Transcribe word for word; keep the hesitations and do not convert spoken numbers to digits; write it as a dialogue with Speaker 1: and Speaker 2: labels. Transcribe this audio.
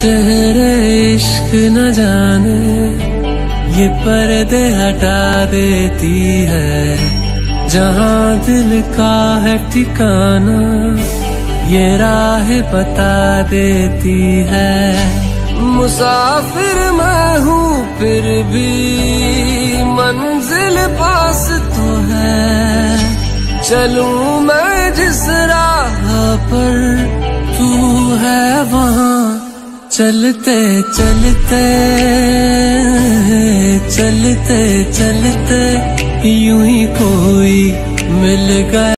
Speaker 1: तेरे इश्क न जाने ये पर्दे हटा देती है, जहाँ दिल का है ठिकाना ये राह बता देती है। मुसाफिर मैं हूँ फिर भी मंजिल पास तो है, चलूं मैं जिस राह पर तू है वहाँ चलते चलते चलते चलते यूं ही कोई मिल गया।